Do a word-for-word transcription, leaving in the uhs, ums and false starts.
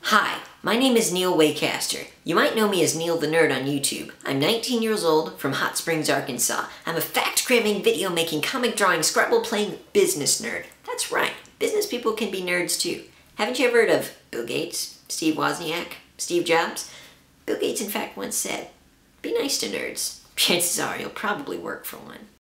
Hi, my name is Neil Waycaster. You might know me as Neil the Nerd on YouTube. I'm nineteen years old from Hot Springs, Arkansas. I'm a fact-cramming, video-making, comic drawing, Scrabble-playing business nerd. That's right, business people can be nerds too. Haven't you ever heard of Bill Gates, Steve Wozniak, Steve Jobs? Bill Gates in fact once said, "Be nice to nerds. Chances are you'll probably work for one."